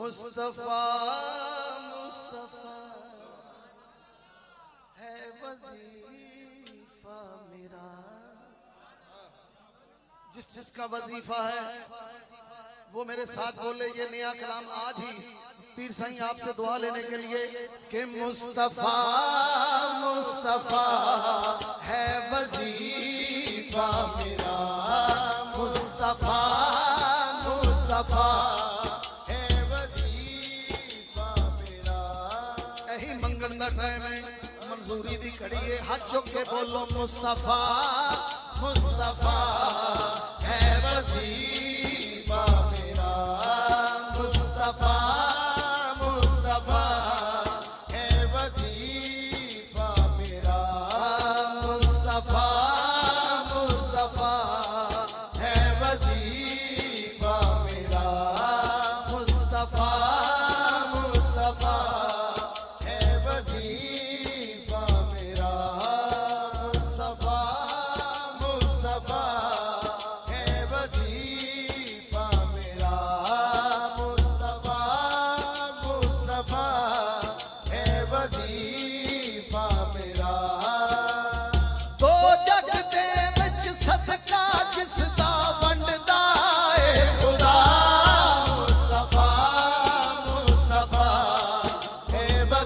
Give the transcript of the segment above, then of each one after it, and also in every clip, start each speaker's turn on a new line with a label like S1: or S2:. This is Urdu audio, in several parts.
S1: مصطفیٰ مصطفیٰ ہے وظیفہ میرا، جس کا وظیفہ ہے وہ میرے ساتھ بولے یہ نیا کلام آج ہی پیر سائیں آپ سے دعا لینے کے لیے کہ مصطفیٰ مصطفیٰ ہے وظیفہ میرا، مصطفیٰ مصطفیٰ ہے وظیفہ میرا۔ یہی منگن دا ٹائم ہے، منظوری دی کھڑی ہے، ہاتھ چک کے بولو مصطفیٰ مصطفیٰ ہے وظیفہ میرا، مصطفیٰ مصطفیٰ ہے وظیفہ میرا، مصطفیٰ مصطفیٰ ہے وظیفہ میرا، مصطفیٰ مصطفیٰ ہے وظیفہ میرا، مصطفیٰ مصطفیٰ ہے وظیفہ میرا، مصطفیٰ مصطفیٰ ہے وظیفہ میرا۔ تو جگ دے وچ صدقہ جس دا ونڈدا اے خدا، مصطفیٰ مصطفیٰ ہے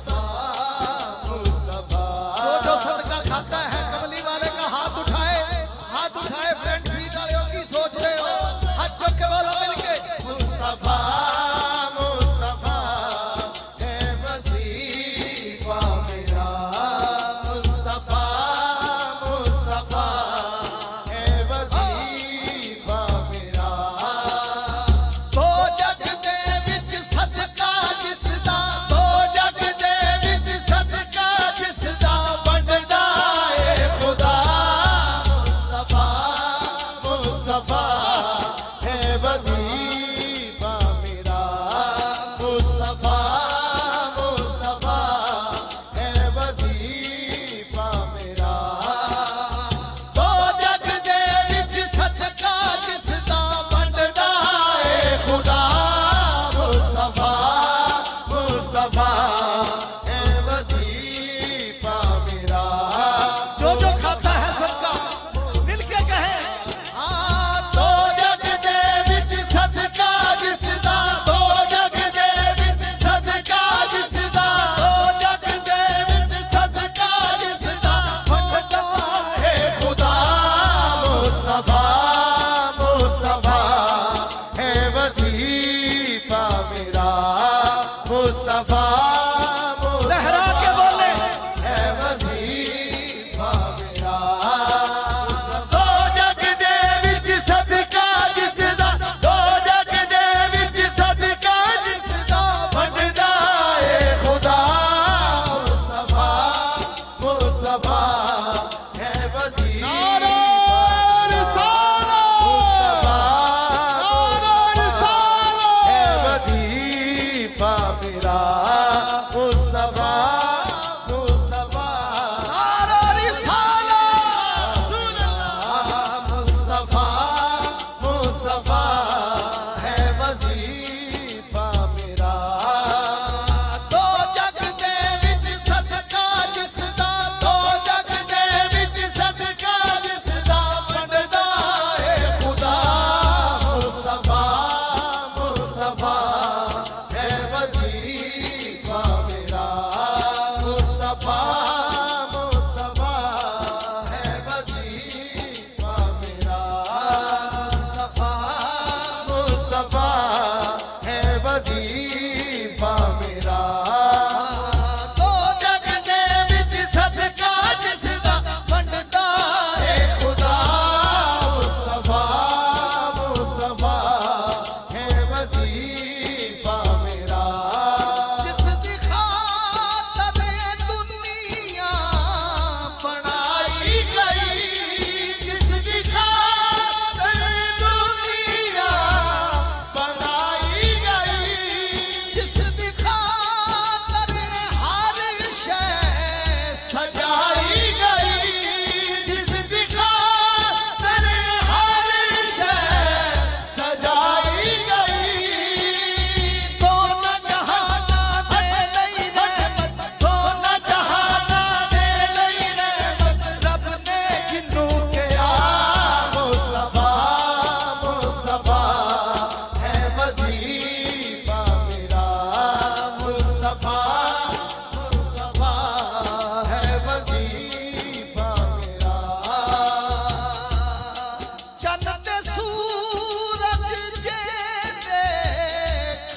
S1: مصطفیٰ۔ جو صدقہ کھاتا ہے کملی والے کا ہاتھ اٹھائے فرینڈ سیٹ والوں کی سوچ رہے ہو، ہاتھ چک کے بولو مل کے مصطفیٰ مصطفیٰ ہے وظیفہ میرا، مصطفیٰ مصطفیٰ ہے وظیفہ میرا۔ تو جگ دے وچ صدقہ جس دا، تو جگ دے وچ صدقہ جس دا ونڈدا اے خدا، مصطفیٰ مصطفیٰ ہے وظیفہ میرا، مصطفیٰ مصطفیٰ ہے وظیفہ میرا۔ تو جگ دے وچ صدقہ جس دا ونڈدا اے خدا، مصطفیٰ مصطفیٰ ہے وظیفہ میرا۔ جو کھاتا ہے صدقہ مل کے کہیں ہاں، تو جگ دے وچ صدقہ جس دا، تو جگ دے وچ صدقہ جس دا، تو جگ دے وچ صدقہ جس دا ونڈدا اے خدا، مصطفیٰ مصطفیٰ ہے وظیفہ میرا۔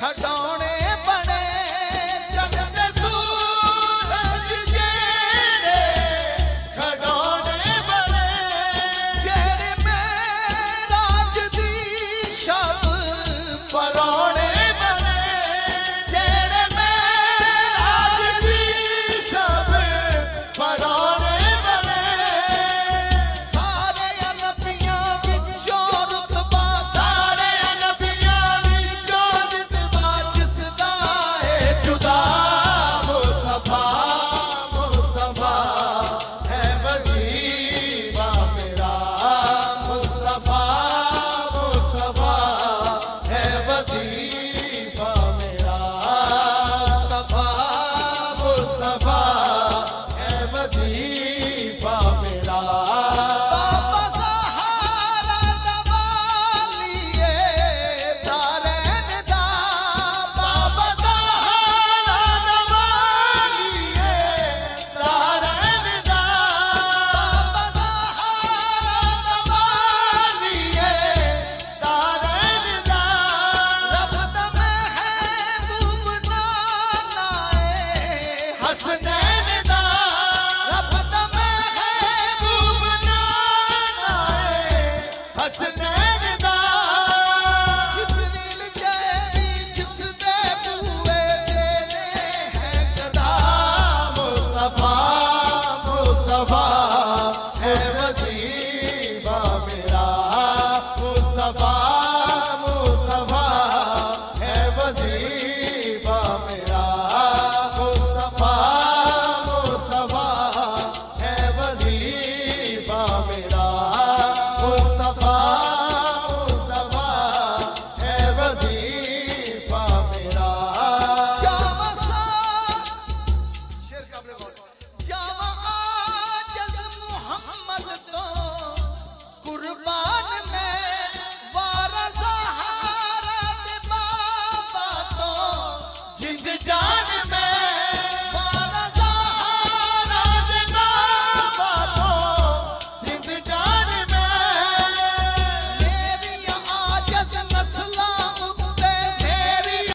S1: खडौने बने चंद सूरज जेड़े खडौने बने जेड़े मेराज दी शब परोने